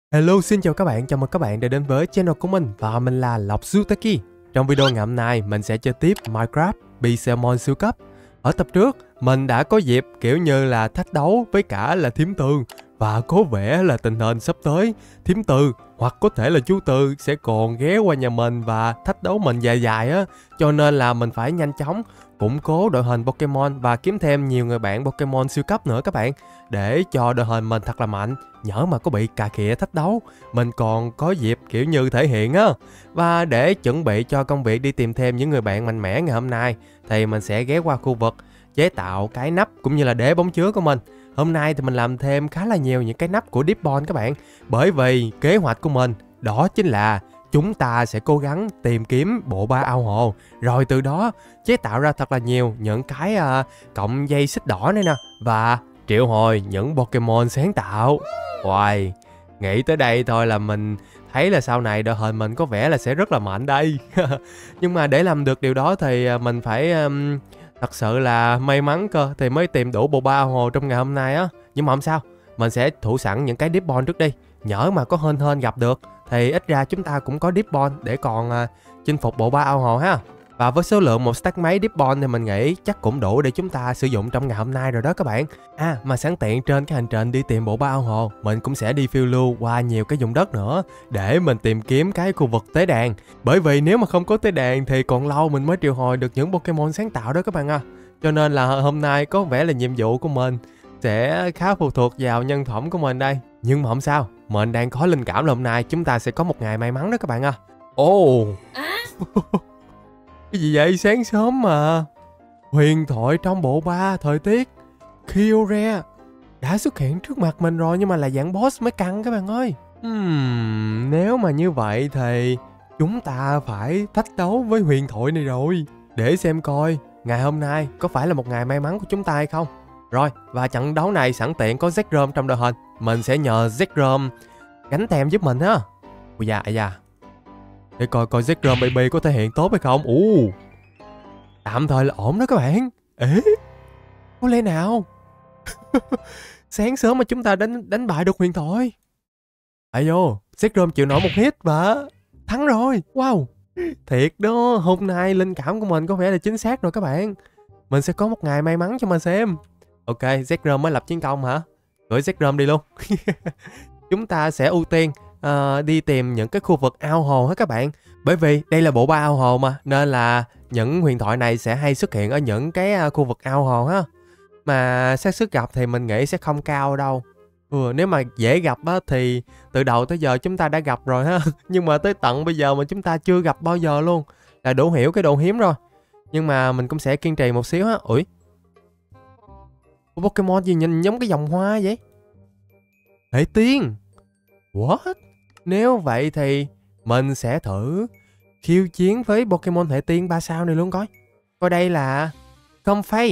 Hello, xin chào các bạn, chào mừng các bạn đã đến với channel của mình và mình là Lộc Sutaki. Trong video ngày hôm nay, mình sẽ chơi tiếp Minecraft Pixelmon siêu cấp. Ở tập trước, mình đã có dịp kiểu như là thách đấu với cả là Thím Tường và có vẻ là tình hình sắp tới Thím Từ hoặc có thể là chú Từ sẽ còn ghé qua nhà mình và thách đấu mình dài dài á. Cho nên là mình phải nhanh chóng củng cố đội hình Pokemon và kiếm thêm nhiều người bạn Pokemon siêu cấp nữa các bạn, để cho đội hình mình thật là mạnh. Nhỡ mà có bị cà khịa thách đấu, mình còn có dịp kiểu như thể hiện á. Và để chuẩn bị cho công việc đi tìm thêm những người bạn mạnh mẽ ngày hôm nay, thì mình sẽ ghé qua khu vực chế tạo cái nắp cũng như là đế bóng chứa của mình. Hôm nay thì mình làm thêm khá là nhiều những cái nắp của Deep Bond các bạn. Bởi vì kế hoạch của mình đó chính là chúng ta sẽ cố gắng tìm kiếm bộ ba ao hồ, rồi từ đó chế tạo ra thật là nhiều những cái cọng dây xích đỏ này nè, và triệu hồi những Pokemon sáng tạo. Hoài, nghĩ tới đây thôi là mình thấy là sau này đội hình mình có vẻ là sẽ rất là mạnh đây. Nhưng mà để làm được điều đó thì mình phải thật sự là may mắn cơ thì mới tìm đủ bộ ba ao hồ trong ngày hôm nay á. Nhưng mà không sao, mình sẽ thủ sẵn những cái Deep Bond trước đi. Nhỡ mà có hên gặp được thì ít ra chúng ta cũng có Deep Bond để còn chinh phục bộ ba ao hồ ha. Và với số lượng một stack máy Deep Bond thì mình nghĩ chắc cũng đủ để chúng ta sử dụng trong ngày hôm nay rồi đó các bạn. Mà sẵn tiện trên cái hành trình đi tìm bộ ba ao hồ, mình cũng sẽ đi phiêu lưu qua nhiều cái vùng đất nữa để mình tìm kiếm cái khu vực tế đàn. Bởi vì nếu mà không có tế đàn thì còn lâu mình mới triệu hồi được những Pokemon sáng tạo đó các bạn à. Cho nên là hôm nay có vẻ là nhiệm vụ của mình sẽ khá phụ thuộc vào nhân phẩm của mình đây. Nhưng mà không sao, mình đang có linh cảm là hôm nay chúng ta sẽ có một ngày may mắn đó các bạn à. Ồ, cái gì vậy? Sáng sớm mà. Huyền thoại trong bộ ba thời tiết Kyurem đã xuất hiện trước mặt mình rồi, nhưng mà là dạng boss mới căng các bạn ơi. Nếu mà như vậy thì chúng ta phải thách đấu với huyền thoại này rồi, để xem coi ngày hôm nay có phải là một ngày may mắn của chúng ta hay không. Rồi, và trận đấu này sẵn tiện có Zekrom trong đội hình, mình sẽ nhờ Zekrom gánh tem giúp mình ha. Ui da, để coi Zekrom baby có thể hiện tốt hay không. Tạm thời là ổn đó các bạn. Ế, có lẽ nào sáng sớm mà chúng ta đánh bại được huyền thoại. Vô, Zekrom chịu nổi một hit và thắng rồi. Wow, thiệt đó, hôm nay linh cảm của mình có vẻ là chính xác rồi các bạn. Mình sẽ có một ngày may mắn cho mình xem. Ok, Zekrom mới lập chiến công hả? Gửi Zekrom đi luôn. Chúng ta sẽ ưu tiên đi tìm những cái khu vực ao hồ hết các bạn. Bởi vì đây là bộ ba ao hồ mà, nên là những huyền thoại này sẽ hay xuất hiện ở những cái khu vực ao hồ ha. Mà xác suất gặp thì mình nghĩ sẽ không cao đâu. Nếu mà dễ gặp á thì từ đầu tới giờ chúng ta đã gặp rồi ha. Nhưng mà tới tận bây giờ mà chúng ta chưa gặp bao giờ luôn, là đủ hiểu cái độ hiếm rồi. Nhưng mà mình cũng sẽ kiên trì một xíu ha. Ủi, Pokemon gì nhìn giống cái dòng hoa vậy? Hệ tiên. What? Nếu vậy thì mình sẽ thử khiêu chiến với Pokemon hệ tiên 3 sao này luôn coi. Coi đây là Comfey.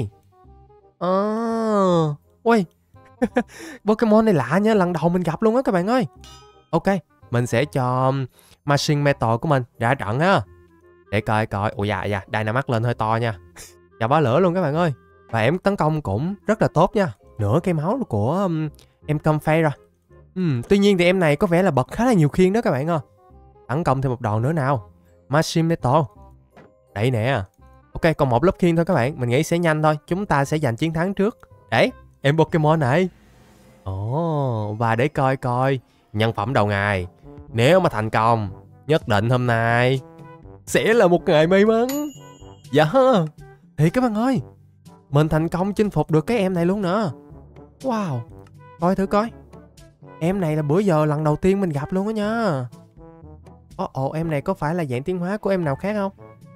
Ui, Pokemon này lạ nha, lần đầu mình gặp luôn á các bạn ơi. Ok, mình sẽ cho Machine Metal của mình ra trận ha. Để coi. Ui da, Dynamax lên hơi to nha. Chà bá lửa luôn các bạn ơi. Và em tấn công cũng rất là tốt nha. Nửa cây máu của em Comfey rồi. Tuy nhiên thì em này có vẻ là bật khá là nhiều khiên đó các bạn ơi. Tấn công thêm một đòn nữa nào. Machine Metal. Đây nè. Ok, còn một lớp khiên thôi các bạn. Mình nghĩ sẽ nhanh thôi. Chúng ta sẽ giành chiến thắng trước. Đấy, em Pokemon này. Và để coi nhân phẩm đầu ngày. Nếu mà thành công, nhất định hôm nay sẽ là một ngày may mắn. Dạ thì các bạn ơi, mình thành công chinh phục được cái em này luôn nữa. Wow, coi thử coi. Em này là bữa giờ lần đầu tiên mình gặp luôn á nha. Em này có phải là dạng tiến hóa của em nào khác không?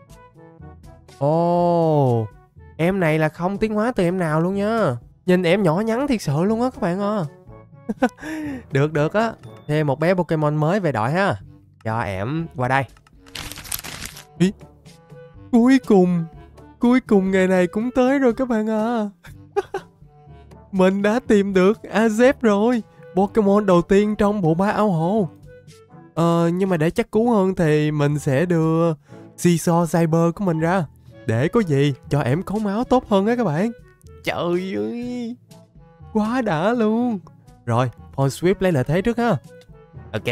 Em này là không tiến hóa từ em nào luôn nha. Nhìn em nhỏ nhắn thiệt sự luôn á các bạn ơi. Được á. Thêm một bé Pokemon mới về đội ha. Cho em qua đây. Ý, Cuối cùng ngày này cũng tới rồi các bạn à. Mình đã tìm được Azep rồi, Pokemon đầu tiên trong bộ ba ao hồ. Nhưng mà để chắc cú hơn thì mình sẽ đưa Scizor Cyber của mình ra, để có gì cho em có máu tốt hơn á các bạn. Trời ơi, quá đã luôn. Rồi, Pawn Swift lấy lợi thế trước ha. Ok.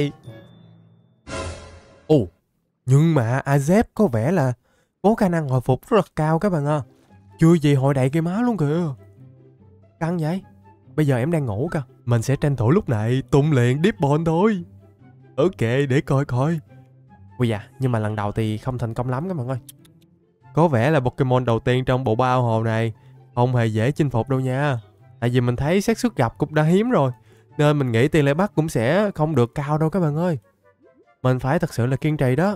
Ồ, nhưng mà Azep có vẻ là có khả năng hồi phục rất là cao các bạn à. Chưa gì hội đậy cây má luôn kìa. Căng vậy. Bây giờ em đang ngủ kìa. Mình sẽ tranh thủ lúc này tung liền Deep Ball thôi. Ok, để coi coi. Ui da, nhưng mà lần đầu thì không thành công lắm các bạn ơi. Có vẻ là Pokemon đầu tiên trong bộ ba ao hồ này không hề dễ chinh phục đâu nha. Tại vì mình thấy xác suất gặp cũng đã hiếm rồi, nên mình nghĩ tỷ lệ bắt cũng sẽ không được cao đâu các bạn ơi. Mình phải thật sự là kiên trì đó.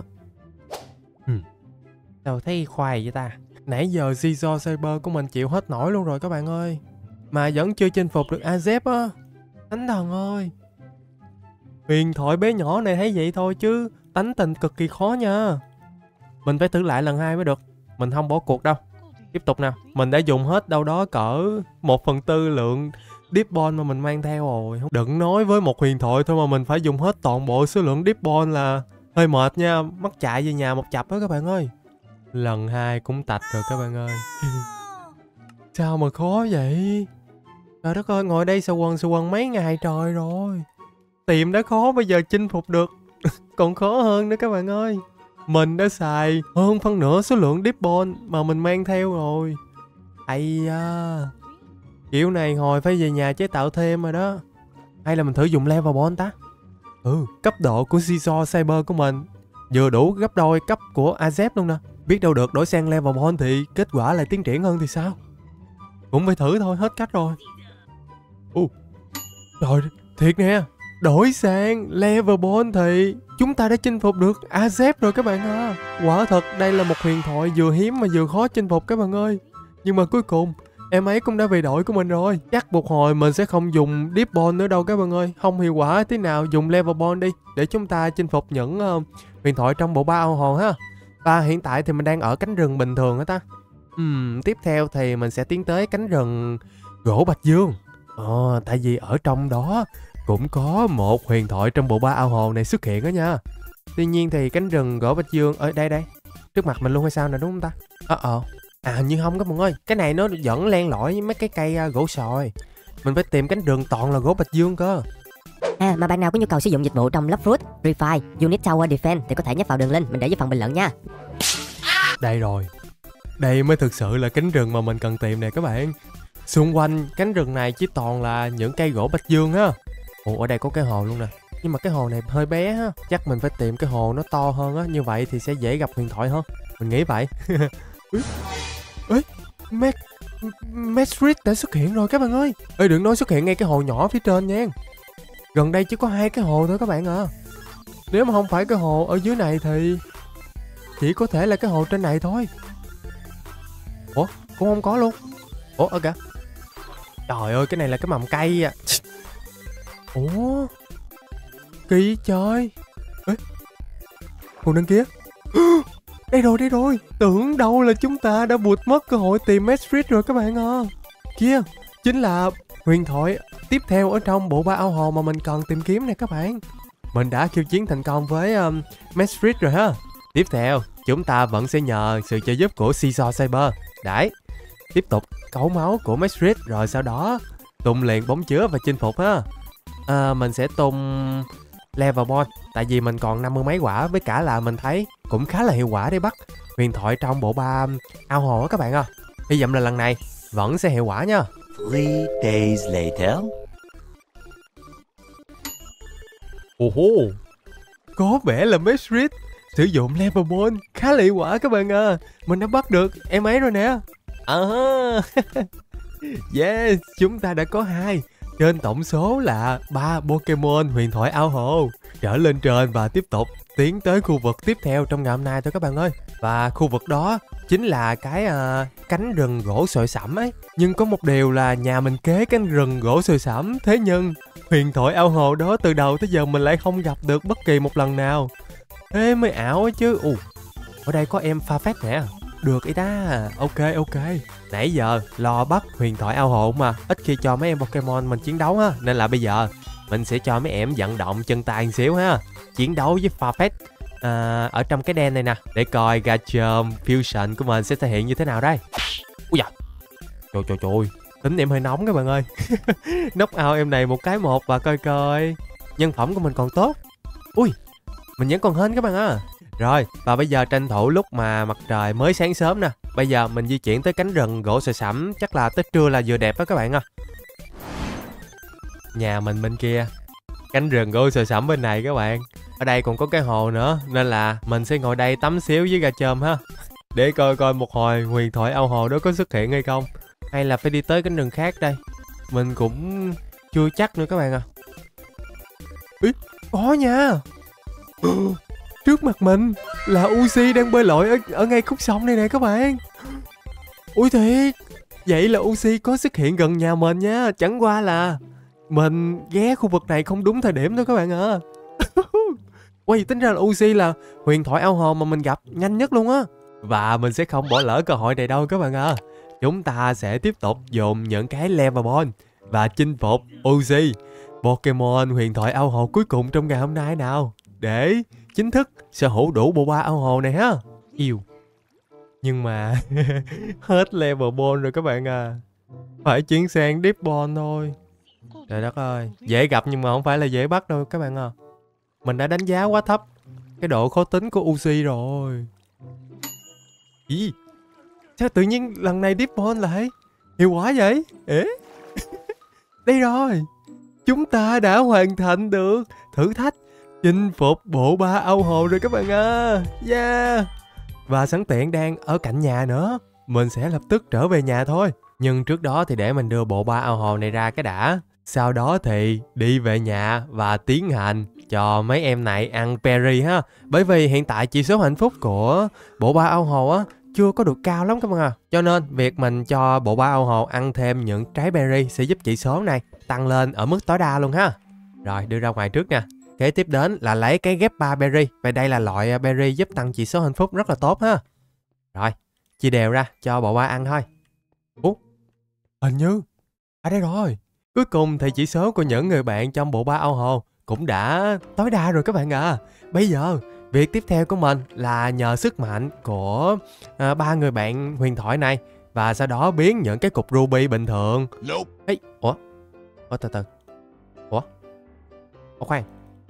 Sao thấy khoai vậy ta? Nãy giờ Scizor Saber của mình chịu hết nổi luôn rồi các bạn ơi. Mà vẫn chưa chinh phục được Azep á. Thánh thần ơi. Huyền thoại bé nhỏ này thấy vậy thôi chứ tánh tình cực kỳ khó nha. Mình phải thử lại lần 2 mới được. Mình không bỏ cuộc đâu. Tiếp tục nào. Mình đã dùng hết đâu đó cỡ 1/4 lượng Deep Ball mà mình mang theo rồi. Đừng nói với một huyền thoại thôi mà mình phải dùng hết toàn bộ số lượng Deep Ball là hơi mệt nha. Mắc chạy về nhà một chập đó các bạn ơi. Lần 2 cũng tạch rồi các bạn ơi. Sao mà khó vậy? Trời đất ơi, ngồi đây sờ quần mấy ngày trời rồi. Tìm đã khó, bây giờ chinh phục được còn khó hơn nữa các bạn ơi. Mình đã xài hơn phân nửa số lượng Deep Ball mà mình mang theo rồi. Ây da, kiểu này hồi phải về nhà chế tạo thêm rồi đó. Hay là mình thử dùng Level Ball ta? Cấp độ của Scizor Saber của mình vừa đủ gấp đôi cấp của Azep luôn nè. Biết đâu được đổi sang Level Ball thì kết quả lại tiến triển hơn thì sao? Cũng phải thử thôi, hết cách rồi. Trời, thiệt nè, đổi sang Level Ball thì chúng ta đã chinh phục được Azep rồi các bạn à. Quả thật đây là một huyền thoại vừa hiếm mà vừa khó chinh phục các bạn ơi. Nhưng mà cuối cùng em ấy cũng đã về đội của mình rồi. Chắc một hồi mình sẽ không dùng Deep Ball nữa đâu các bạn ơi. Không hiệu quả tí nào, dùng Level Ball đi để chúng ta chinh phục những huyền thoại trong bộ ba ao hồ ha. Và hiện tại thì mình đang ở cánh rừng bình thường hả ta? Tiếp theo thì mình sẽ tiến tới cánh rừng gỗ Bạch Dương. Tại vì ở trong đó cũng có một huyền thoại trong bộ ba ao hồ này xuất hiện đó nha. Tuy nhiên thì cánh rừng gỗ Bạch Dương ở đây trước mặt mình luôn hay sao nè, đúng không ta? Hình như không các bạn ơi. Cái này nó vẫn len lỏi với mấy cái cây gỗ sồi. Mình phải tìm cánh rừng toàn là gỗ Bạch Dương cơ. Mà bạn nào có nhu cầu sử dụng dịch vụ trong Lovefoot, Refine, Unit Tower Defense thì có thể nhấp vào đường link mình để dưới phần bình luận nha. Đây rồi. Đây mới thực sự là cánh rừng mà mình cần tìm nè các bạn. Xung quanh cánh rừng này chỉ toàn là những cây gỗ Bạch Dương ha. Ở đây có cái hồ luôn nè. Nhưng mà cái hồ này hơi bé ha. Chắc mình phải tìm cái hồ nó to hơn á. Như vậy thì sẽ dễ gặp huyền thoại hơn. Mình nghĩ vậy. Mesrit đã xuất hiện rồi các bạn ơi. Đừng nói xuất hiện ngay cái hồ nhỏ phía trên nha. Gần đây chỉ có 2 cái hồ thôi các bạn à. Nếu mà không phải cái hồ ở dưới này thì chỉ có thể là cái hồ trên này thôi. Ủa? Cũng không có luôn. Ủa kìa. Trời ơi, cái này là cái mầm cây à. Ủa? Kỳ trời. Còn đằng kia. Đây rồi. Tưởng đâu là chúng ta đã vụt mất cơ hội tìm Mesrit rồi các bạn à. Kia, chính là huyền thoại tiếp theo ở trong bộ ba ao hồ mà mình cần tìm kiếm nè các bạn. Mình đã khiêu chiến thành công với Mesrit rồi ha. Tiếp theo, chúng ta vẫn sẽ nhờ sự trợ giúp của Scizor Saber. Đấy. Tiếp tục cấu máu của Mesrit rồi sau đó tung liền bóng chứa và chinh phục ha. Mình sẽ tung Level Ball tại vì mình còn 50 mấy quả, với cả là mình thấy cũng khá là hiệu quả để bắt huyền thoại trong bộ ba ao hồ các bạn à. Hy vọng là lần này vẫn sẽ hiệu quả nha. 3 days later. Có vẻ là Mesrit sử dụng Level Ball khá là hiệu quả các bạn à. Mình đã bắt được em ấy rồi nè. Yes, chúng ta đã có 2 trên tổng số là 3 Pokemon huyền thoại ao hồ trở lên trên và tiếp tục tiến tới khu vực tiếp theo trong ngày hôm nay thôi các bạn ơi. Và khu vực đó chính là cái cánh rừng gỗ sồi sẩm ấy. Nhưng có một điều là nhà mình kế cánh rừng gỗ sồi sẩm, thế nhưng huyền thoại ao hồ đó từ đầu tới giờ mình lại không gặp được bất kỳ một lần nào. Thế mới ảo ấy chứ. Ở đây có em Farfetch nè. Được ý ta. Ok. Nãy giờ lo bắt huyền thoại ao hồ mà ít khi cho mấy em Pokemon mình chiến đấu ha. Nên là bây giờ mình sẽ cho mấy em vận động chân tay một xíu ha. Chiến đấu với Farfetch ở trong cái đen này nè. Để coi Garchomp Fusion của mình sẽ thể hiện như thế nào đây. Ui da. Trời. Tính em hơi nóng các bạn ơi. Knock out em này một cái một và coi. nhân phẩm của mình còn tốt. Ui, mình vẫn còn hên các bạn à. Rồi, và bây giờ tranh thủ lúc mà mặt trời mới sáng sớm nè. Bây giờ mình di chuyển tới cánh rừng gỗ sồi sẩm, chắc là tới trưa là vừa đẹp đó các bạn à. Nhà mình bên kia, cánh rừng gỗ sồi sẩm bên này các bạn. Ở đây còn có cái hồ nữa, nên là mình sẽ ngồi đây tắm xíu với gà chôm ha. Để coi coi một hồi huyền thoại ao hồ đó có xuất hiện hay không. Hay là phải đi tới cánh rừng khác đây. Mình cũng chưa chắc nữa các bạn à. Ý, có nha. Trước mặt mình là Uzi đang bơi lội ở ngay khúc sông này nè các bạn. Ui thiệt, vậy là Uzi có xuất hiện gần nhà mình nha. Chẳng qua là mình ghé khu vực này không đúng thời điểm thôi các bạn ạ. Ui, tính ra là Uzi là huyền thoại ao hồ mà mình gặp nhanh nhất luôn á. Và mình sẽ không bỏ lỡ cơ hội này đâu các bạn ạ. Chúng ta sẽ tiếp tục dùng những cái level ball và chinh phục Uzi, Pokemon huyền thoại ao hồ cuối cùng trong ngày hôm nay nào, để chính thức sở hữu đủ bộ ba ao hồ này ha. Yêu. Nhưng mà hết level ball rồi các bạn à. Phải chuyển sang deep ball thôi. Trời đất ơi, dễ gặp nhưng mà không phải là dễ bắt đâu các bạn à. Mình đã đánh giá quá thấp cái độ khó tính của Uzi rồi. Ý, sao tự nhiên lần này deep ball lại hiệu quả vậy? Ế? Đây rồi, chúng ta đã hoàn thành được thử thách chinh phục bộ ba ao hồ rồi các bạn à. Yeah. Và sẵn tiện đang ở cạnh nhà nữa, mình sẽ lập tức trở về nhà thôi. Nhưng trước đó thì để mình đưa bộ ba ao hồ này ra cái đã. Sau đó thì đi về nhà và tiến hành cho mấy em này ăn berry ha. Bởi vì hiện tại chỉ số hạnh phúc của bộ ba ao hồ á chưa có được cao lắm các bạn à. Cho nên việc mình cho bộ ba ao hồ ăn thêm những trái berry sẽ giúp chỉ số này tăng lên ở mức tối đa luôn ha. Rồi đưa ra ngoài trước nè. Kế tiếp đến là lấy cái ghép 3 berry. Và đây là loại berry giúp tăng chỉ số hạnh phúc rất là tốt ha. Rồi, chia đều ra cho bộ ba ăn thôi. Ủa, hình như ở đây rồi. Cuối cùng thì chỉ số của những người bạn trong bộ ba ao hồ cũng đã tối đa rồi các bạn à. Bây giờ việc tiếp theo của mình là nhờ sức mạnh của ba người bạn huyền thoại này và sau đó biến những cái cục ruby bình thường. Ê, ủa từ từ. Ủa khoan.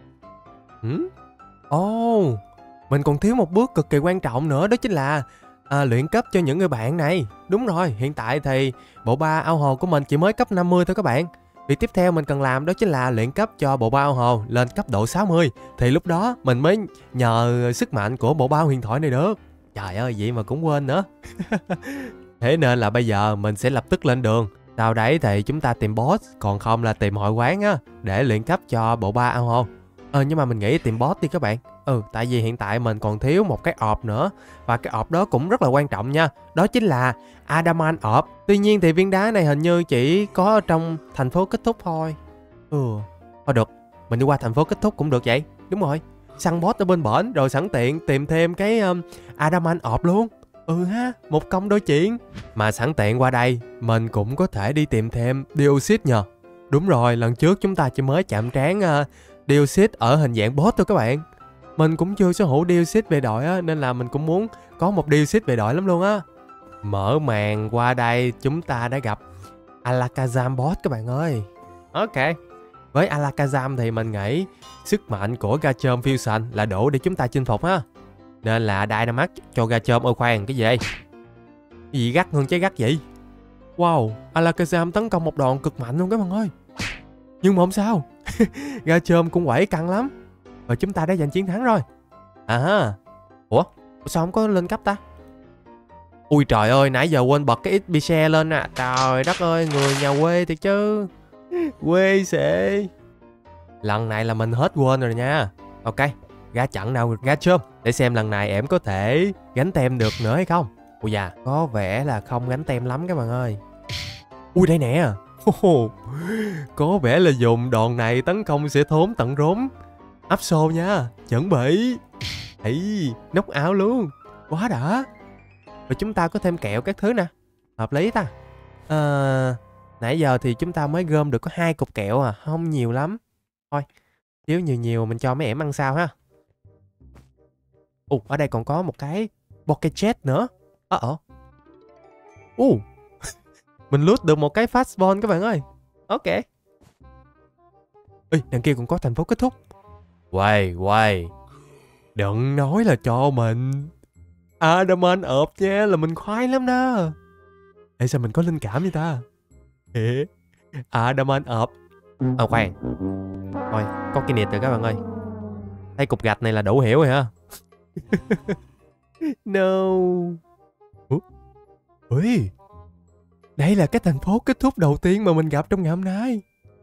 Mình còn thiếu một bước cực kỳ quan trọng nữa, đó chính là luyện cấp cho những người bạn này. Đúng rồi, hiện tại thì bộ ba ao hồ của mình chỉ mới cấp 50 thôi các bạn. Việc tiếp theo mình cần làm đó chính là luyện cấp cho bộ ba ao hồ lên cấp độ 60. Thì lúc đó mình mới nhờ sức mạnh của bộ ba huyền thoại này được. Trời ơi, vậy mà cũng quên nữa. Thế nên là bây giờ mình sẽ lập tức lên đường. Sau đấy thì chúng ta tìm boss, còn không là tìm hội quán á, để luyện cấp cho bộ ba ao hồ. Nhưng mà mình nghĩ tìm boss đi các bạn. Tại vì hiện tại mình còn thiếu một cái orb nữa. Và cái orb đó cũng rất là quan trọng nha. Đó chính là Adamant Orb. Tuy nhiên thì viên đá này hình như chỉ có ở trong thành phố kết thúc thôi. Thôi được, mình đi qua thành phố kết thúc cũng được vậy. Đúng rồi, săn boss ở bên bển rồi sẵn tiện tìm thêm cái Adamant Orb luôn. Ha, một công đôi chuyện. Mà sẵn tiện qua đây mình cũng có thể đi tìm thêm Dioxide nhờ. Đúng rồi, lần trước chúng ta chỉ mới chạm trán Dioxide ở hình dạng boss thôi các bạn. Mình cũng chưa sở hữu Dioxide về đội á, nên là mình cũng muốn có một Dioxide về đội lắm luôn á. Mở màn qua đây chúng ta đã gặp Alakazam boss các bạn ơi. Ok, với Alakazam thì mình nghĩ sức mạnh của Garchomp Fusion là đủ để chúng ta chinh phục ha. Nên là Dynamax cho Garchomp. Ôi khoan, cái gì đây? Cái gì gắt hơn trái gắt vậy? Wow, Alakazam tấn công một đòn cực mạnh luôn các bạn ơi. Nhưng mà không sao. Garchomp cũng quẩy căng lắm. Và chúng ta đã giành chiến thắng rồi. Ủa, sao không có lên cấp ta? Ui trời ơi, nãy giờ quên bật cái XP share lên à. Trời đất ơi, người nhà quê thiệt chứ. Quê xệ. Lần này là mình hết quên rồi nha. Ok, ra trận nào Garchomp, để xem lần này em có thể gánh tem được nữa hay không. Ui da, có vẻ là không gánh tem lắm các bạn ơi. Ui đây nè. Có vẻ là dùng đòn này tấn công sẽ thốn tận rốn. Áp xô nha, chuẩn bị. Ấy, nóc áo luôn. Quá đã. Rồi chúng ta có thêm kẹo các thứ nè. Hợp lý ta. Nãy giờ thì chúng ta mới gom được có 2 cục kẹo à, không nhiều lắm. Thôi, thiếu nhiều mình cho mấy em ăn sao ha. Ở đây còn có một cái Pokéjet nữa. Mình loot được một cái Fastball các bạn ơi. Ok. Ê, đằng kia cũng có thành phố kết thúc. Quay. Đừng nói là cho mình Adamant ộp nha, là mình khoái lắm đó. Ê, sao mình có linh cảm vậy ta? Ê, Adamant ộp. Khoan. Thôi, có cái nịt rồi các bạn ơi. Thấy cục gạch này là đủ hiểu rồi hả? No. Ui, đây là cái thành phố kết thúc đầu tiên mà mình gặp trong ngày hôm nay.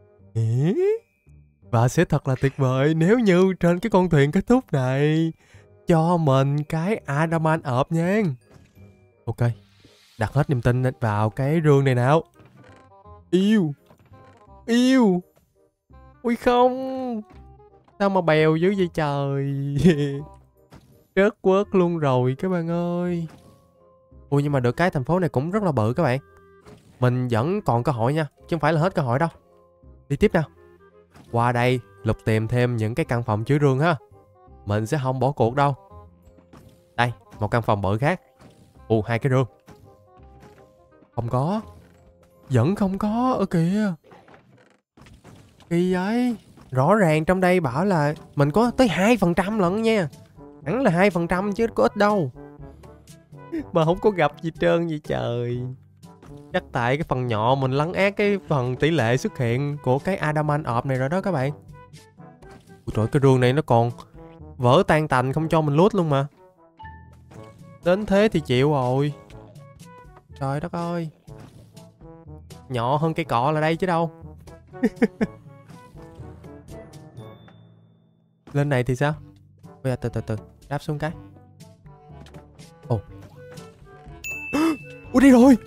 Và sẽ thật là tuyệt vời nếu như trên cái con thuyền kết thúc này cho mình cái Adamant ộp nha. Ok, đặt hết niềm tin vào cái rương này nào. Yêu. Ui không, sao mà bèo dữ vậy trời. Rớt quớt luôn rồi các bạn ơi. Ui, nhưng mà được cái thành phố này cũng rất là bự các bạn. Mình vẫn còn cơ hội nha, chứ không phải là hết cơ hội đâu. Đi tiếp nào. Qua đây lục tìm thêm những cái căn phòng chứa rương ha. Mình sẽ không bỏ cuộc đâu. Đây, một căn phòng bự khác. Hai cái rương. Không có. Vẫn không có ở kìa. Kỳ vậy. Rõ ràng trong đây bảo là mình có tới 2% lận nha. Hẳn là 2% chứ có ít đâu. Mà không có gặp gì trơn vậy trời. Chắc tại cái phần nhỏ mình lấn át cái phần tỷ lệ xuất hiện của cái Adamant ộp này rồi đó các bạn. Ôi trời, cái rương này nó còn vỡ tan tành không cho mình lút luôn mà. Đến thế thì chịu rồi. Trời đất ơi. Nhỏ hơn cây cọ là đây chứ đâu. Lên này thì sao? Bây giờ từ đáp xuống cái. Ủa, đi rồi.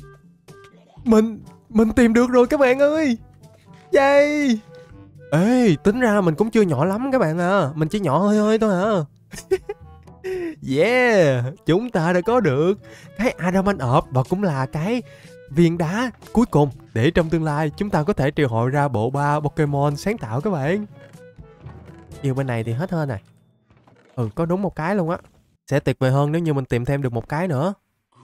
Mình tìm được rồi các bạn ơi. Yay. Ê, tính ra mình cũng chưa nhỏ lắm các bạn à. Mình chỉ nhỏ hơi thôi à. Yeah, chúng ta đã có được cái Adamant ộp và cũng là cái viên đá cuối cùng để trong tương lai chúng ta có thể triệu hồi ra bộ ba Pokemon sáng tạo các bạn. Điều bên này thì hết hơn này. Có đúng một cái luôn á. Sẽ tuyệt vời hơn nếu như mình tìm thêm được một cái nữa.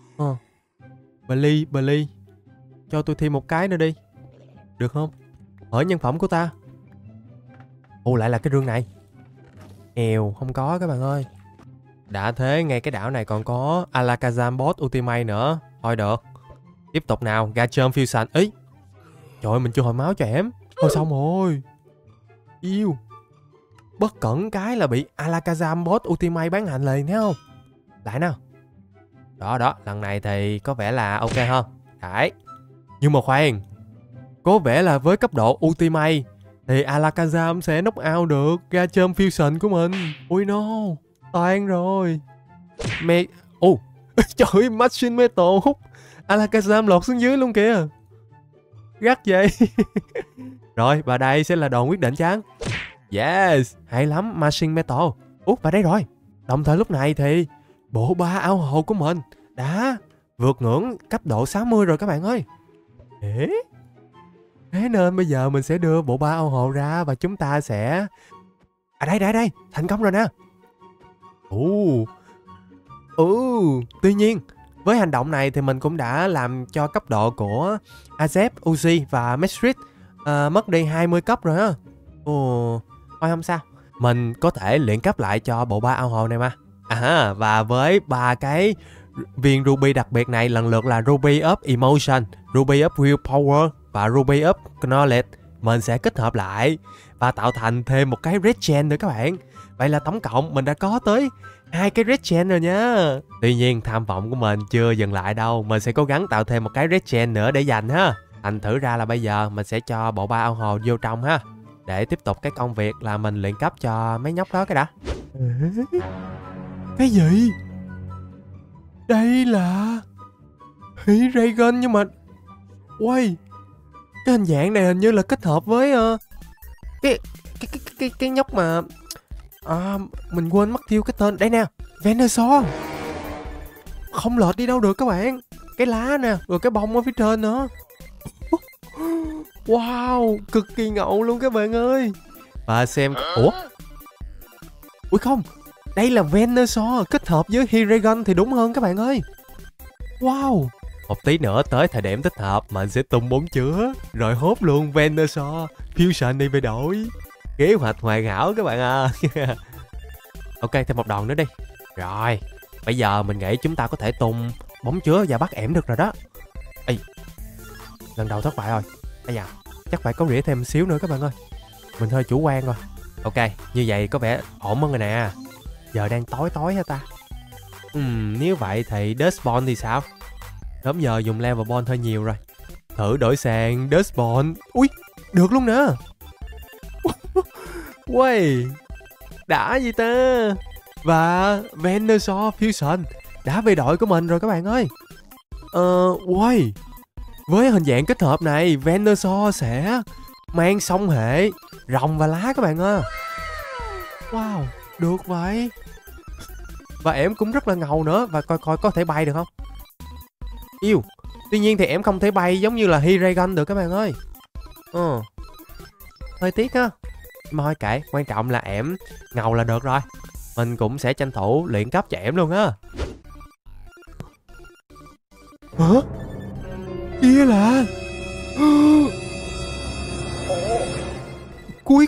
Beli, cho tôi thêm một cái nữa đi. Được không? Ở nhân phẩm của ta. Lại là cái rương này. Không có các bạn ơi. Đã thế ngay cái đảo này còn có Alakazam Boss Ultimate nữa. Thôi được. Tiếp tục nào, Garchomp Fusion. Ý, trời ơi, mình chưa hồi máu cho em. Thôi xong rồi. Yêu. Bất cẩn cái là bị Alakazam Boss Ultimate bán hành liền thấy không? Lại nào. Đó, lần này thì có vẻ là ok hơn. Đấy. Nhưng mà khoan, có vẻ là với cấp độ Ultimate thì Alakazam sẽ knock out được Garchomp Fusion của mình. Ui no, toan rồi. Trời ơi, Machine Metal hút Alakazam lọt xuống dưới luôn kìa. Gắt vậy. Rồi, và đây sẽ là đòn quyết định chăng? Yes, hay lắm Machine Metal. Và đây rồi. Đồng thời lúc này thì bộ ba ao hồ của mình đã vượt ngưỡng cấp độ 60 rồi các bạn ơi. Thế nên bây giờ mình sẽ đưa bộ ba ao hồ ra và chúng ta sẽ... đây, thành công rồi nè. Tuy nhiên, với hành động này thì mình cũng đã làm cho cấp độ của Azep, Uzi và Mestrit mất đi 20 cấp rồi á. Thôi không sao. Mình có thể luyện cấp lại cho bộ ba ao hồ này mà. Và với ba cái viên Ruby đặc biệt này lần lượt là Ruby of Emotion, Ruby of Willpower và Ruby of Knowledge, mình sẽ kết hợp lại và tạo thành thêm một cái Red Gen nữa các bạn. Vậy là tổng cộng mình đã có tới 2 cái Red Gen rồi nha. Tuy nhiên tham vọng của mình chưa dừng lại đâu. Mình sẽ cố gắng tạo thêm một cái Red Gen nữa để dành ha. Thành thử ra là bây giờ mình sẽ cho bộ ba ao hồ vô trong ha, để tiếp tục cái công việc là mình luyện cấp cho mấy nhóc đó cái đã. Cái gì? Đây là Hiragon nhưng mà... Ui, cái hình dạng này hình như là kết hợp với cái nhóc mà... mình quên mất tiêu cái tên. Đây nè, Venusaur. Không lệch đi đâu được các bạn. Cái lá nè, rồi cái bông ở phía trên nữa. Wow, cực kỳ ngầu luôn các bạn ơi. Và xem... Ui không, đây là Venusaur kết hợp với Hiragon thì đúng hơn các bạn ơi. Wow, Một tí nữa tới thời điểm thích hợp mình sẽ tung 4 chứa rồi hốt luôn Venusaur Fusion đi về đội. Kế hoạch hoàn hảo các bạn à. Ok, thêm một đòn nữa đi. Rồi, bây giờ mình nghĩ chúng ta có thể tung bóng chứa và bắt ẻm được rồi đó. Ê, lần đầu thất bại rồi. Bây giờ chắc phải có rỉa thêm xíu nữa các bạn ơi. Mình hơi chủ quan rồi. Ok, như vậy có vẻ ổn hơn rồi nè. Giờ đang tối tối hả ta? Nếu vậy thì Dustborn thì sao? Sớm giờ dùng level ball hơi nhiều rồi. Thử đổi sang Dustborn. Ui, được luôn nè. Uầy, đã gì ta. Và Venusaur Fusion đã về đội của mình rồi các bạn ơi. Uầy, với hình dạng kết hợp này, Venusaur sẽ mang song hệ rồng và lá các bạn ơi. Wow, được vậy. Và em cũng rất là ngầu nữa. Và coi coi có thể bay được không. Yêu. Tuy nhiên thì em không thể bay giống như là Hiragon được các bạn ơi. Hơi tiếc ha. Mà thôi kệ, quan trọng là em ngầu là được rồi. Mình cũng sẽ tranh thủ luyện cấp cho em luôn á. Hả? Kia là Cuối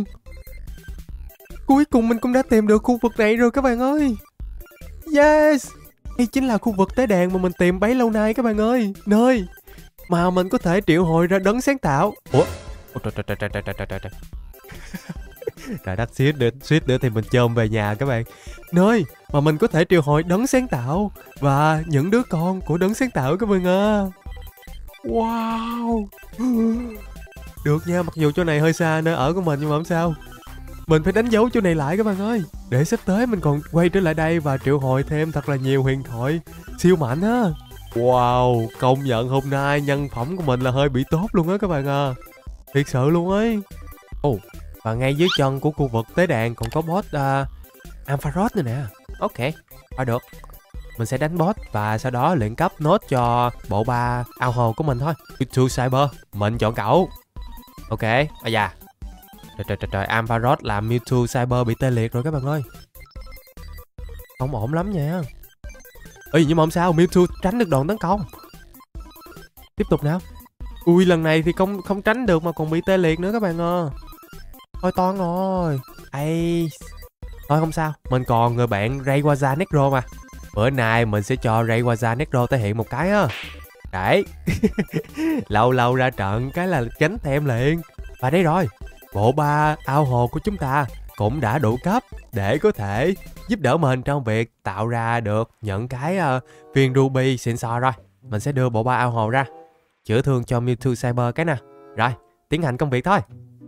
cùng mình cũng đã tìm được khu vực này rồi các bạn ơi. Yes, đây chính là khu vực tế đàn mà mình tìm bấy lâu nay các bạn ơi. Nơi mà mình có thể triệu hồi ra đấng sáng tạo. Ủa? Trời. Trời đất, suýt nữa thì mình chôm về nhà các bạn. Nơi mà mình có thể triệu hồi đấng sáng tạo và những đứa con của đấng sáng tạo các bạn à. Wow. Được nha, mặc dù chỗ này hơi xa nơi ở của mình nhưng mà không sao. Mình phải đánh dấu chỗ này lại các bạn ơi. Để sắp tới mình còn quay trở lại đây và triệu hồi thêm thật là nhiều huyền thoại siêu mạnh á. Wow, công nhận hôm nay nhân phẩm của mình là hơi bị tốt luôn á các bạn à. Thiệt sự luôn ấy. Và ngay dưới chân của khu vực tế đàn còn có boss Ampharos nữa nè. Ok, phải được. Mình sẽ đánh boss và sau đó luyện cấp nốt cho bộ ba ao hồ của mình thôi. Mewtwo Cyber, mình chọn cậu. Ok, bây giờ. Trời, Ampharos làm Mewtwo Cyber bị tê liệt rồi các bạn ơi. Không ổn lắm nha. Nhưng mà không sao, Mewtwo tránh được đòn tấn công. Tiếp tục nào. Ui, lần này thì không tránh được mà còn bị tê liệt nữa các bạn ơi. Thôi toan rồi. Thôi không sao, mình còn người bạn Rayquaza Necro mà. Bữa nay mình sẽ cho Rayquaza Necro thể hiện một cái á. Đấy. Lâu ra trận cái là tránh thêm liền. Và đấy rồi, bộ ba ao hồ của chúng ta cũng đã đủ cấp để có thể giúp đỡ mình trong việc tạo ra được những cái viên ruby xịn sò rồi. Mình sẽ đưa bộ ba ao hồ ra, chữa thương cho Mewtwo Cyber cái nè. Rồi, tiến hành công việc thôi.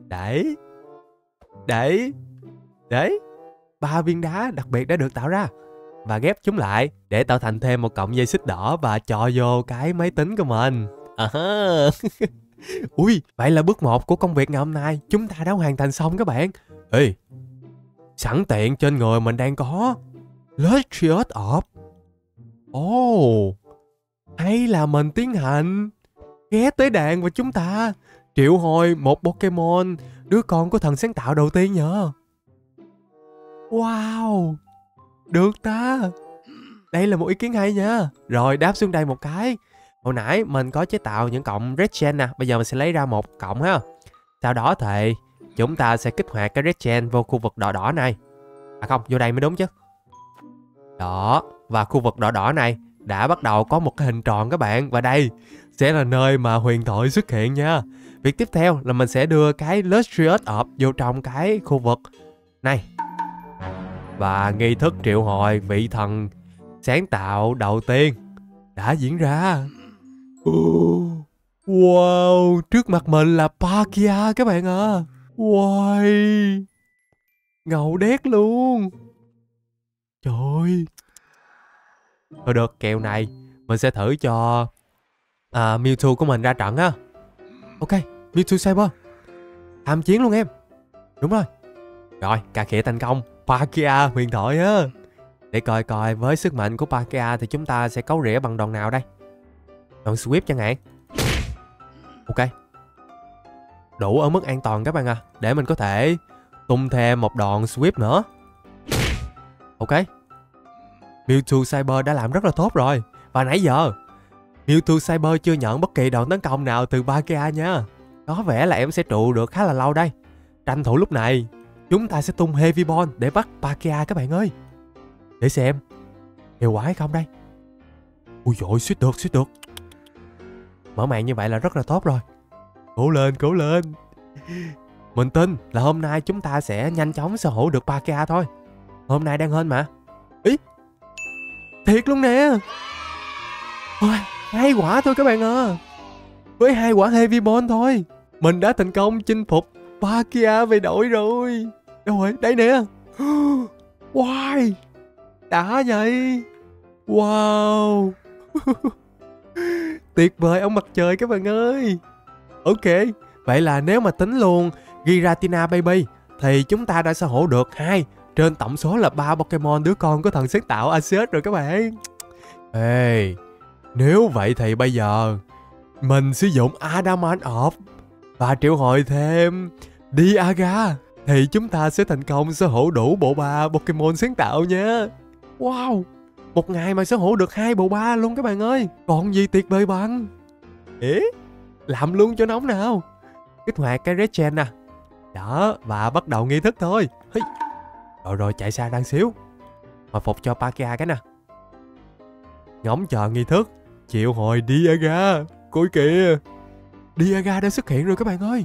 Đấy, 3 viên đá đặc biệt đã được tạo ra và ghép chúng lại để tạo thành thêm một cọng dây xích đỏ và cho vô cái máy tính của mình. Ui, vậy là bước 1 của công việc ngày hôm nay chúng ta đã hoàn thành xong các bạn. Sẵn tiện trên người mình đang có Lustrious Orb. Hay là mình tiến hành ghé tới đàn và chúng ta triệu hồi một Pokemon đứa con của thần sáng tạo đầu tiên nhờ. Wow, được ta. Đây là một ý kiến hay nha. Rồi đáp xuống đây một cái. Hồi nãy mình có chế tạo những cọng Regen nè. Bây giờ mình sẽ lấy ra một cọng ha. Sau đó thì chúng ta sẽ kích hoạt cái Regen vô khu vực đỏ đỏ này. Không, vô đây mới đúng chứ. Đó, và khu vực đỏ đỏ này đã bắt đầu có một cái hình tròn các bạn. Và đây sẽ là nơi mà huyền thoại xuất hiện nha. Việc tiếp theo là mình sẽ đưa cái Lustrious Orb vô trong cái khu vực này. Và nghi thức triệu hồi vị thần sáng tạo đầu tiên đã diễn ra. Wow, trước mặt mình là Palkia các bạn à. Wow, ngầu đét luôn. Trời. Thôi được, kèo này mình sẽ thử cho Mewtwo của mình ra trận á. Ok, Mewtwo Cyber, tham chiến luôn em. Đúng rồi. Rồi, cà khịa thành công. Palkia huyền thoại á. Để coi với sức mạnh của Palkia thì chúng ta sẽ cấu rỉa bằng đòn nào đây. Đòn Sweep chẳng hạn. Ok, đủ ở mức an toàn các bạn à. Để mình có thể tung thêm một đòn Sweep nữa. Ok, Mewtwo Cyber đã làm rất là tốt rồi. Và nãy giờ Mewtwo Cyber chưa nhận bất kỳ đòn tấn công nào từ Palkia nha. Có vẻ là em sẽ trụ được khá là lâu đây. Tranh thủ lúc này, chúng ta sẽ tung Heavy Ball để bắt Palkia các bạn ơi. Để xem hiệu quả hay không đây. Ui dội, suýt được. Mở màn như vậy là rất là tốt rồi. Cố lên. Mình tin là hôm nay chúng ta sẽ nhanh chóng sở hữu được Palkia thôi. Hôm nay đang hên mà. Ý, thiệt luôn nè. Ôi, 2 quả thôi các bạn à. Với 2 quả Heavy Ball thôi, mình đã thành công chinh phục Palkia về đội rồi. Đâu rồi, đây nè. Wow, đã vậy. Wow. Tuyệt vời ông mặt trời các bạn ơi. Ok, vậy là nếu mà tính luôn Giratina Baby thì chúng ta đã sở hữu được 2 trên tổng số là 3 Pokemon đứa con của thần sáng tạo Arceus rồi các bạn. Ê, nếu vậy thì bây giờ mình sử dụng Adamant Orb và triệu hồi thêm Dialga thì chúng ta sẽ thành công sở hữu đủ bộ 3 Pokemon sáng tạo nha. Wow, một ngày mà sở hữu được 2 bộ 3 luôn các bạn ơi. Còn gì tuyệt vời bằng. Ế, làm luôn cho nóng nào. Kích hoạt cái Regen nè. Đó, và bắt đầu nghi thức thôi. Rồi chạy xa đang xíu. Hồi phục cho Palkia cái nè. Ngóng chờ nghi thức triệu hồi Dialga. Coi kìa, Dialga đã xuất hiện rồi các bạn ơi.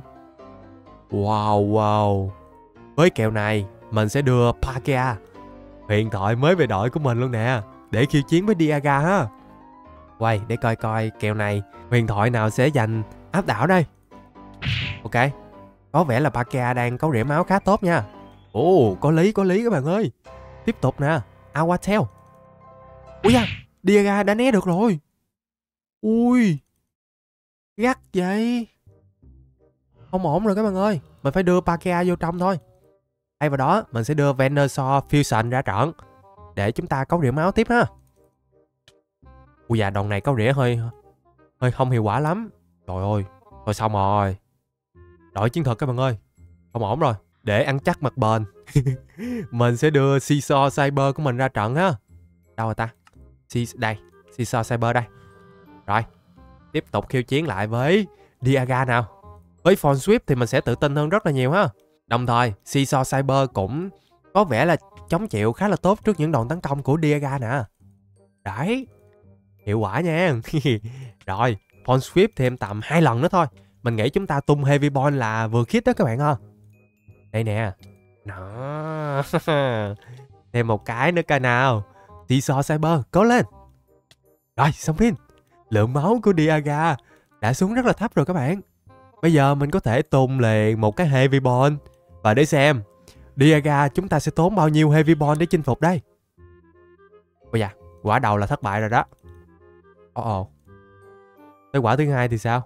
Wow. Với kèo này mình sẽ đưa Palkia, huyền thoại mới về đội của mình luôn nè, để khiêu chiến với Dialga ha. Quay để coi kèo này huyền thoại nào sẽ giành áp đảo đây. Ok, có vẻ là Palkia đang có rỉa máu khá tốt nha. Ồ, có lý các bạn ơi. Tiếp tục nè, Aqua Tail. Ui da, Dialga đã né được rồi. Ui, gắt vậy. Không ổn rồi các bạn ơi. Mình phải đưa Palkia vô trong thôi. Thay vào đó mình sẽ đưa Venusaur Fusion ra trận để chúng ta có rỉa máu tiếp ha. Ui da, đòn này có rỉa hơi không hiệu quả lắm. Trời ơi, thôi xong rồi. Đổi chiến thuật các bạn ơi. Không ổn rồi. Để ăn chắc mặt bền mình sẽ đưa Scizor Cyber của mình ra trận ha. Đâu rồi ta? Đây, Scizor Cyber đây. Rồi, tiếp tục khiêu chiến lại với Dialga nào. Với Phone Swift thì mình sẽ tự tin hơn rất là nhiều ha. Đồng thời, Scizor Cyber cũng có vẻ là chống chịu khá là tốt trước những đòn tấn công của Dialga nè. Đấy, hiệu quả nha. Rồi, Phone Swift thêm tầm 2 lần nữa thôi. Mình nghĩ chúng ta tung Heavy Ball là vừa khít đó các bạn ha. Đây nè. Đó. Thêm một cái nữa coi nào. Scizor Cyber, cố lên. Rồi, xong phim. Lượng máu của Dialga đã xuống rất là thấp rồi các bạn. Bây giờ mình có thể tung liền một cái Heavy Ball. Và để xem Dialga chúng ta sẽ tốn bao nhiêu Heavy Ball để chinh phục đây. Bây giờ quả đầu là thất bại rồi đó. Ồ, tới quả thứ 2 thì sao?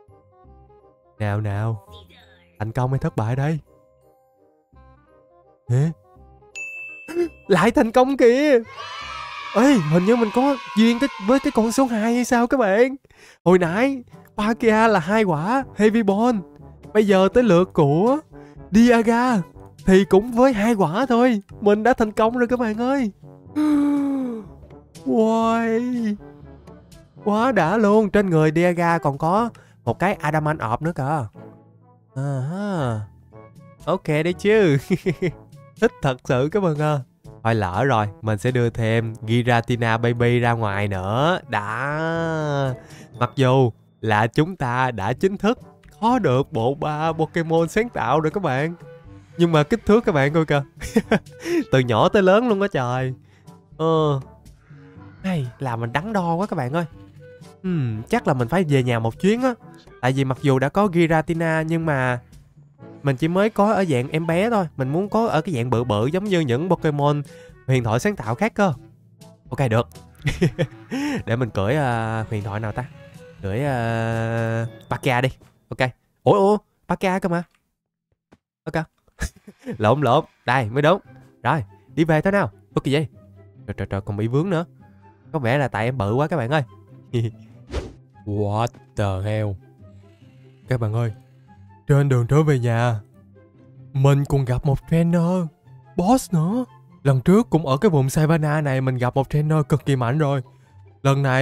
Nào, thành công hay thất bại đây? Hả? Lại thành công kìa. Ê, hình như mình có duyên với cái con số 2 hay sao các bạn? Hồi nãy Palkia là 2 quả Heavy Ball, bây giờ tới lượt của Dialga thì cũng với 2 quả thôi. Mình đã thành công rồi các bạn ơi. Wow, quá đã luôn. Trên người Dialga còn có một cái Adamant Orb nữa cơ. Ok đấy chứ. Thích thật sự các bạn ơi. Thôi lỡ rồi, mình sẽ đưa thêm Giratina Baby ra ngoài nữa. Đã. Mặc dù là chúng ta đã chính thức có được bộ 3 Pokemon sáng tạo rồi các bạn, nhưng mà kích thước các bạn coi kìa. Từ nhỏ tới lớn luôn á trời. Hay làm mình đắn đo quá các bạn ơi. Chắc là mình phải về nhà một chuyến á. Tại vì mặc dù đã có Giratina nhưng mà mình chỉ mới có ở dạng em bé thôi. Mình muốn có ở cái dạng bự bự giống như những Pokemon huyền thoại sáng tạo khác cơ. Ok được. Để mình cưỡi huyền thoại nào ta? Cưỡi Palkia đi. Ok. Ủa Palkia cơ mà. Ok. Lộn. Đây mới đúng. Rồi đi về thôi nào. Ok gì? Trời còn bị vướng nữa. Có vẻ là tại em bự quá các bạn ơi. What the hell. Các bạn ơi, trên đường trở về nhà mình còn gặp một trainer boss nữa. Lần trước cũng ở cái vùng Savannah này mình gặp một trainer cực kỳ mạnh rồi. Lần này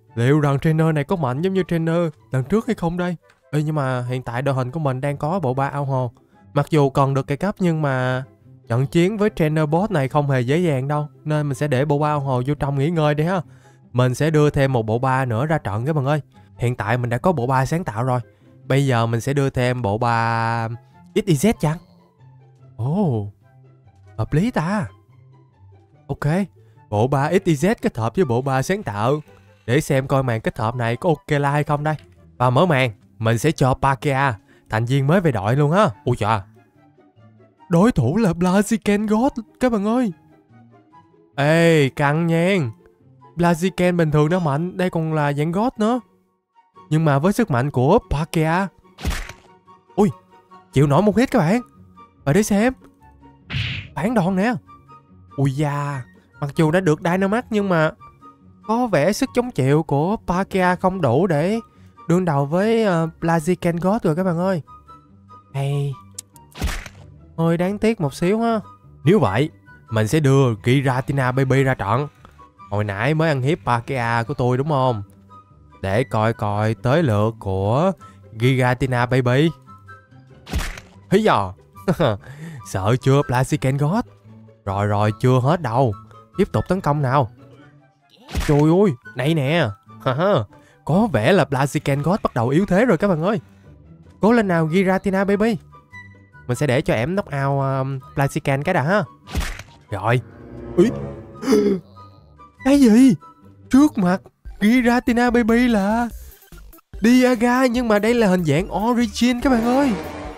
Liệu rằng trainer này có mạnh giống như trainer lần trước hay không đây? Ê, nhưng mà hiện tại đội hình của mình đang có bộ ba ao hồ. Mặc dù còn được cày cấp nhưng mà trận chiến với trainer boss này không hề dễ dàng đâu. Nên mình sẽ để bộ ba ao hồ vô trong nghỉ ngơi đi ha. Mình sẽ đưa thêm một bộ ba nữa ra trận các bạn ơi. Hiện tại mình đã có bộ ba sáng tạo rồi. Bây giờ mình sẽ đưa thêm bộ ba XYZ chăng? Ồ, hợp lý ta. Ok, bộ ba XYZ kết hợp với bộ ba sáng tạo. Để xem coi màn kết hợp này có ok la hay không đây. Và mở màn, mình sẽ cho Palkia, thành viên mới về đội luôn á. Ui chà, đối thủ là Blaziken God các bạn ơi. Ê, căng nhan. Blaziken bình thường nó mạnh, đây còn là dạng God nữa. Nhưng mà với sức mạnh của Palkia. Ui, chịu nổi một hit các bạn. Ở để xem. Phản đòn nè. Ui da, mặc dù đã được Dynamax nhưng mà có vẻ sức chống chịu của Palkia không đủ để đương đầu với Blaziken God rồi các bạn ơi. Hay, hơi đáng tiếc một xíu ha. Nếu vậy, mình sẽ đưa Giratina Baby ra trận. Hồi nãy mới ăn hiếp Palkia của tôi đúng không? Để coi coi tới lượt của Giratina Baby. Hí giờ. Sợ chưa Blaziken God? Rồi chưa hết đâu. Tiếp tục tấn công nào. Trời ơi, này nè. Có vẻ là Blaziken God bắt đầu yếu thế rồi các bạn ơi. Cố lên nào Giratina Baby. Mình sẽ để cho em knock out Blaziken cái đã ha. Rồi. Úi. Cái gì? Trước mặt Giratina Baby là Dialga, nhưng mà đây là hình dạng Origin các bạn ơi.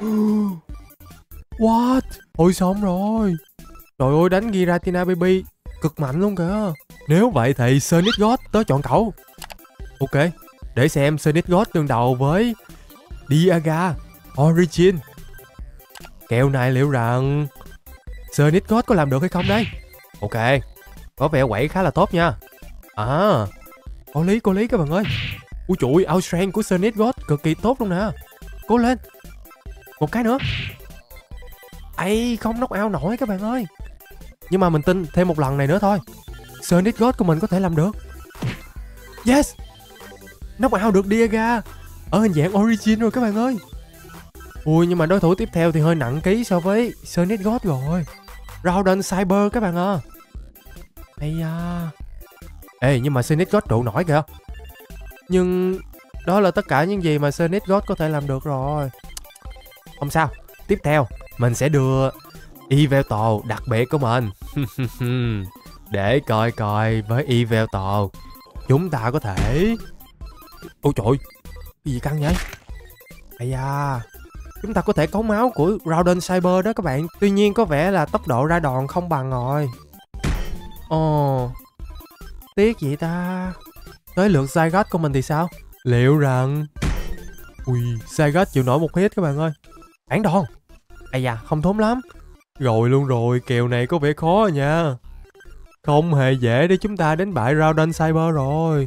What? Ôi xong rồi. Trời ơi, đánh Giratina Baby cực mạnh luôn kìa. Nếu vậy thì Sonic God tớ chọn cậu. Ok, để xem Sonic God đương đầu với Dialga Origin. Kèo này liệu rằng Sonic God có làm được hay không đây? Ok, có vẻ quẩy khá là tốt nha. À, có lý các bạn ơi. Ui trời, outstrength của Sonic God cực kỳ tốt luôn nè. Cố lên. Một cái nữa. Ây, không knock out nổi các bạn ơi. Nhưng mà mình tin thêm một lần này nữa thôi, Sonic God của mình có thể làm được. Yes, knock out được Dialga ở hình dạng Origin rồi các bạn ơi. Ui, nhưng mà đối thủ tiếp theo thì hơi nặng ký so với Sonic God rồi. Rowden Cyber các bạn à. Ây da. Ê, nhưng mà Sonic God trụ nổi kìa. Nhưng đó là tất cả những gì mà Sonic God có thể làm được rồi. Không sao, tiếp theo mình sẽ đưa Yveltal đặc biệt của mình. Để coi coi với Yveltal chúng ta có thể... Ôi trời, cái gì căng vậy? Ây da, chúng ta có thể cấu máu của Rowden Cyber đó các bạn. Tuy nhiên có vẻ là tốc độ ra đòn không bằng rồi. Ồ, tiếc vậy ta. Tới lượt Zygarde của mình thì sao? Liệu rằng... Ui, Zygarde chịu nổi một hit các bạn ơi. Phản đòn. Ây da, không thốn lắm. Rồi luôn rồi, kèo này có vẻ khó rồi nha. Không hề dễ để chúng ta đánh bại Rowden Cyber rồi.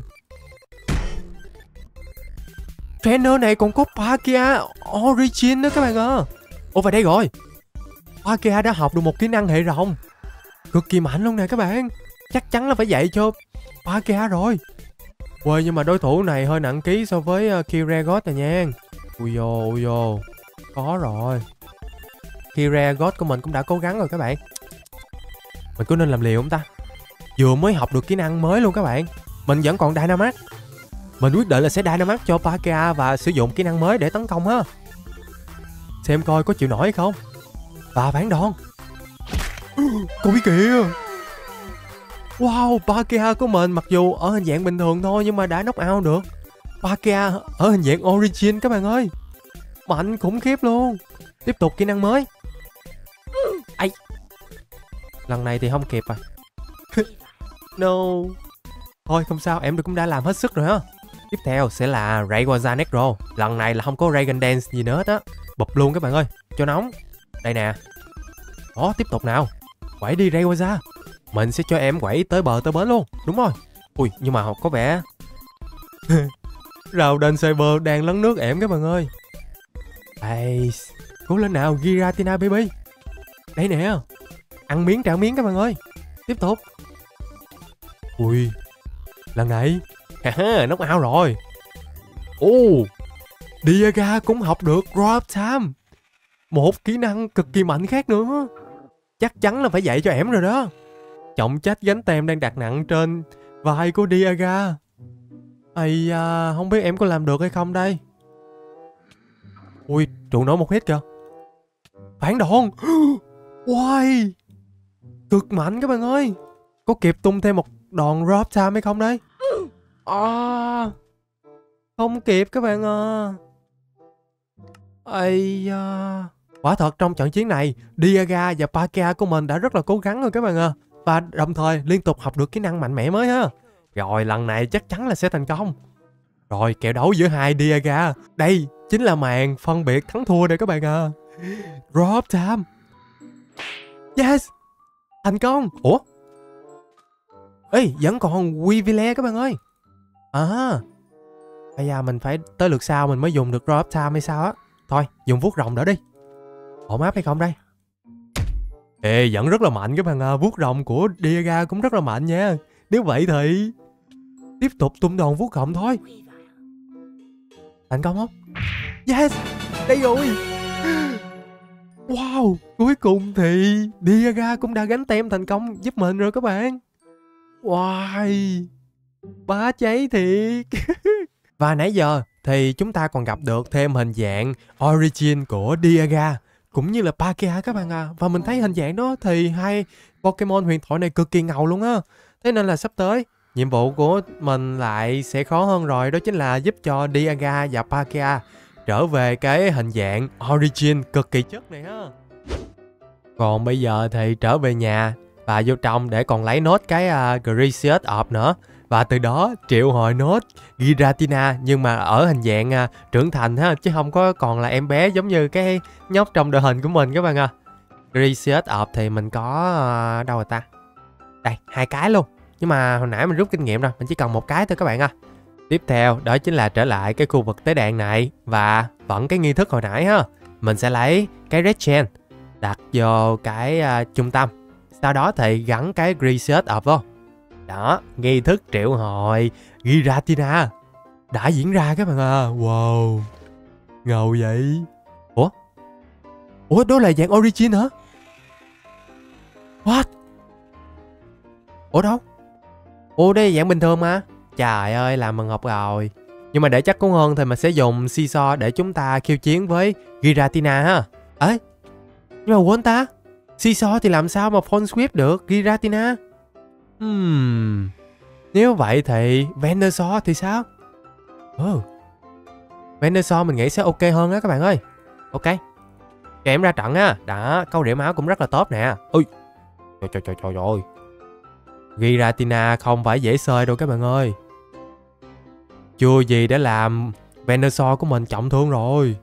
Trainer này còn có Palkia Origin nữa các bạn à. Ồ, và đây rồi. Palkia đã học được một kỹ năng hệ rồng cực kỳ mạnh luôn nè các bạn. Chắc chắn là phải dạy cho Palkia rồi. Ui, nhưng mà đối thủ này hơi nặng ký so với Kira God nè nha. Ui dô, có rồi. Kira God của mình cũng đã cố gắng rồi các bạn. Mình có nên làm liều không ta? Vừa mới học được kỹ năng mới luôn các bạn. Mình vẫn còn Dynamax. Mình quyết định là sẽ Dynamax cho Palkia và sử dụng kỹ năng mới để tấn công ha. Xem coi có chịu nổi hay không. Và phản đòn. Coi kìa. Wow, Palkia của mình mặc dù ở hình dạng bình thường thôi nhưng mà đã knock out được. Palkia ở hình dạng Origin các bạn ơi. Mạnh khủng khiếp luôn. Tiếp tục kỹ năng mới. Ai. Lần này thì không kịp à. No. Thôi không sao, em cũng đã làm hết sức rồi ha. Tiếp theo sẽ là Rayquaza Necro. Lần này là không có Dragon Dance gì nữa hết á. Bụp luôn các bạn ơi, cho nóng. Đây nè. Đó, tiếp tục nào. Quẩy đi Rayquaza. Mình sẽ cho em quẩy tới bờ tới bến luôn. Đúng rồi. Ui, nhưng mà có vẻ Rowden Cyber đang lấn nước em các bạn ơi. Ây, cố lên nào Giratina Baby. Đây nè. Ăn miếng trả miếng các bạn ơi. Tiếp tục. Ui, lần này knock out rồi. Diaga cũng học được Drop Time, một kỹ năng cực kỳ mạnh khác nữa. Chắc chắn là phải dạy cho ẻm rồi đó. Trọng trách gánh tem đang đặt nặng trên vai của Diaga. Ây da, không biết em có làm được hay không đây. Ui, trụ nổi một hit kìa. Phản đòn. Wow, cực mạnh các bạn ơi. Có kịp tung thêm một đòn Drop Time hay không đây? Không kịp các bạn à. Ây da. Quả thật trong trận chiến này, Diaga và Palkia của mình đã rất là cố gắng rồi các bạn à. Và đồng thời liên tục học được kỹ năng mạnh mẽ mới ha. Rồi lần này chắc chắn là sẽ thành công. Rồi kèo đấu giữa hai Diaga. Đây chính là màn phân biệt thắng thua đây các bạn à. Drop Time. Yes, thành công. Ủa? Ê, vẫn còn Weavile các bạn ơi. Bây giờ mình phải tới lượt sau mình mới dùng được Drop Time hay sao á. Thôi, dùng vuốt rồng đỡ đi. Ổn áp hay không đây? Ê, vẫn rất là mạnh các bạn à. Vuốt rồng của Diaga cũng rất là mạnh nha. Nếu vậy thì tiếp tục tung đòn vuốt rồng thôi. Thành công không? Yes, đây rồi. Wow, cuối cùng thì Diaga cũng đã gánh tem thành công giúp mình rồi các bạn. Wow, bá cháy thiệt. Và nãy giờ thì chúng ta còn gặp được thêm hình dạng Origin của Diaga cũng như là Palkia các bạn à. Và mình thấy hình dạng đó thì hai Pokemon huyền thoại này cực kỳ ngầu luôn á. Thế nên là sắp tới nhiệm vụ của mình lại sẽ khó hơn rồi. Đó chính là giúp cho Diaga và Palkia trở về cái hình dạng Origin cực kỳ chất này ha. Còn bây giờ thì trở về nhà và vô trong để còn lấy nốt cái Gracious Orb nữa. Và từ đó triệu hồi nốt Giratina nhưng mà ở hình dạng trưởng thành ha, chứ không có còn là em bé giống như cái nhóc trong đội hình của mình các bạn à. Gracious Orb thì mình có đâu rồi ta? Đây, 2 cái luôn. Nhưng mà hồi nãy mình rút kinh nghiệm rồi, mình chỉ cần 1 cái thôi các bạn à. Tiếp theo đó chính là trở lại cái khu vực tế đàn này và vẫn cái nghi thức hồi nãy ha. Mình sẽ lấy cái Red Chain đặt vô cái trung tâm. Sau đó thì gắn cái Gracious Orb vô. Đó, nghi thức triệu hồi Giratina đã diễn ra các bạn à. Wow, ngầu vậy. Ủa, đó là dạng Origin hả? What? Ủa đâu? Ủa đây là dạng bình thường mà. Trời ơi, làm mình ngọc rồi. Nhưng mà để chắc cũng hơn thì mình sẽ dùng Seesaw để chúng ta khiêu chiến với Giratina ha. Ê, nhưng mà quên ta, Seesaw thì làm sao mà phone sweep được Giratina? Nếu vậy thì Venusaur thì sao? Venusaur mình nghĩ sẽ ok hơn á các bạn ơi. Ok, cho em ra trận á. Đó, câu điểm máu cũng rất là tốt nè. Ui, trời. Giratina không phải dễ xơi đâu các bạn ơi. Chưa gì đã làm Venusaur của mình trọng thương rồi.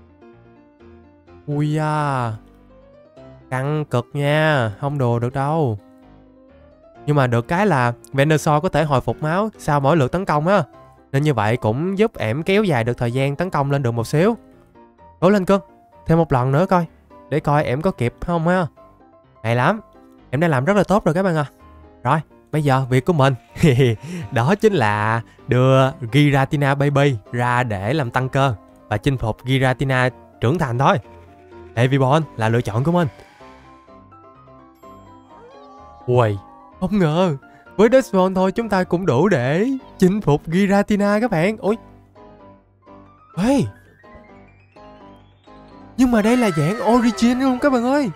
Ui da, căng cực nha, không đùa được đâu. Nhưng mà được cái là Venusaur có thể hồi phục máu sau mỗi lượt tấn công á. Nên như vậy cũng giúp ẻm kéo dài được thời gian tấn công lên được một xíu. Cố lên cưng, thêm một lần nữa coi, để coi ẻm có kịp không ha. Hay lắm, em đã làm rất là tốt rồi các bạn à. Rồi, bây giờ việc của mình đó chính là đưa Giratina Baby ra để làm tăng cơ và chinh phục Giratina trưởng thành thôi. Eevee là lựa chọn của mình. Ui, không ngờ với Dustball thôi chúng ta cũng đủ để chinh phục Giratina các bạn. Ui, ê, nhưng mà đây là dạng Origin luôn các bạn ơi.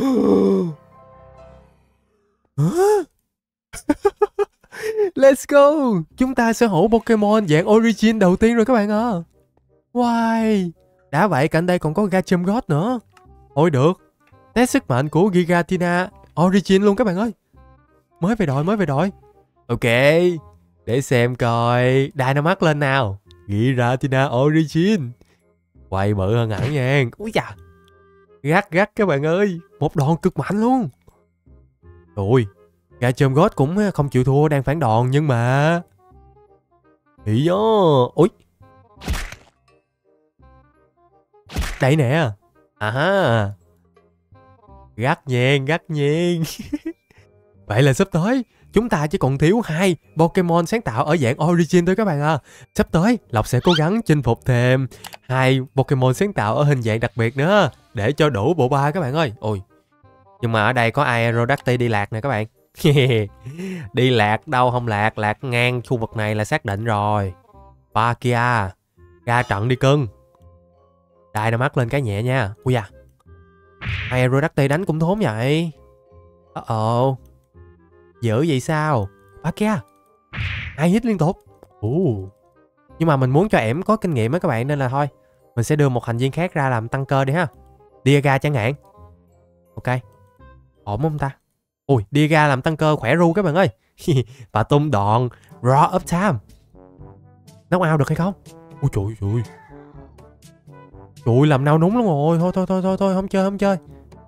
Let's go, chúng ta sở hữu Pokemon dạng Origin đầu tiên rồi các bạn à. Wow, đã vậy cạnh đây còn có Garchomp nữa. Ôi được, test sức mạnh của Giratina Origin luôn các bạn ơi. Mới về đội. Ok, để xem coi Dynamax lên nào. Giratina Origin quay bự hơn hẳn nha. Úi da, gắt các bạn ơi, một đòn cực mạnh luôn. Ui, Garchomp cũng không chịu thua, đang phản đòn nhưng mà ý do. Ui, đây nè. À, gắt nhiên. Vậy là sắp tới chúng ta chỉ còn thiếu 2 Pokemon sáng tạo ở dạng Origin thôi các bạn à. Sắp tới Lộc sẽ cố gắng chinh phục thêm 2 Pokemon sáng tạo ở hình dạng đặc biệt nữa để cho đủ bộ ba các bạn ơi. Ôi, nhưng mà ở đây có Aerodactyl đi lạc nè các bạn. Đi lạc đâu không lạc, lạc ngang khu vực này là xác định rồi. Palkia, ra trận đi cưng. Đai nó mắt lên cái nhẹ nha. Ui da, Aerodactyl đánh cũng thốn vậy. Dữ vậy sao? Palkia 2 hit liên tục. Nhưng mà mình muốn cho ẻm có kinh nghiệm á các bạn, nên là thôi mình sẽ đưa một thành viên khác ra làm tăng cơ đi ha. Dialga chẳng hạn. Ok, ổn không ta? Ui, Dialga làm tăng cơ khỏe ru các bạn ơi. Và tung đòn Raw of Time. Knock out được hay không? Ui trời ơi. Trời, làm nao núng luôn rồi. Thôi không chơi.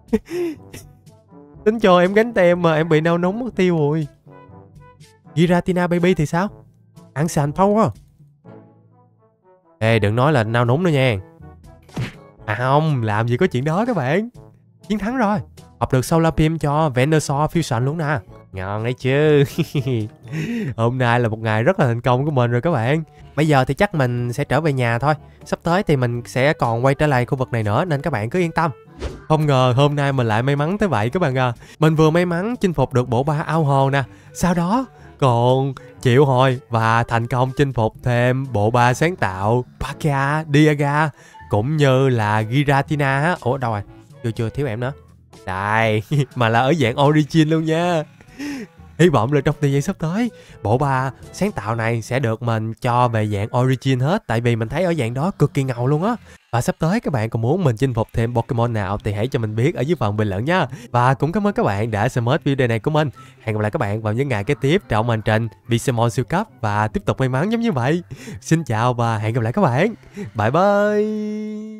Tính cho em gánh tem mà em bị nao núng mất tiêu rồi. Giratina baby thì sao? Ăn sàn power. Ê, đừng nói là nao núng nữa nha. À không, làm gì có chuyện đó các bạn. Chiến thắng rồi. Học được Solar Beam cho Venusaur Fusion luôn nè. Ngon đấy chứ. Hôm nay là một ngày rất là thành công của mình rồi các bạn. Bây giờ thì chắc mình sẽ trở về nhà thôi. Sắp tới thì mình sẽ còn quay trở lại khu vực này nữa, nên các bạn cứ yên tâm. Không ngờ hôm nay mình lại may mắn tới vậy các bạn à. Mình vừa may mắn chinh phục được bộ ba ao hồ nè. Sau đó còn triệu hồi và thành công chinh phục thêm bộ ba sáng tạo Palkia, Dialga cũng như là Giratina á. Ủa đâu rồi? Chưa thiếu em nữa. Đây, mà là ở dạng Origin luôn nha. Hy vọng là trong thời gian sắp tới, bộ ba sáng tạo này sẽ được mình cho về dạng Origin hết. Tại vì mình thấy ở dạng đó cực kỳ ngầu luôn á. Và sắp tới các bạn còn muốn mình chinh phục thêm Pokemon nào thì hãy cho mình biết ở dưới phần bình luận nha. Và cũng cảm ơn các bạn đã xem hết video này của mình. Hẹn gặp lại các bạn vào những ngày kế tiếp trong hành trình Pokemon siêu cấp và tiếp tục may mắn giống như vậy. Xin chào và hẹn gặp lại các bạn. Bye bye.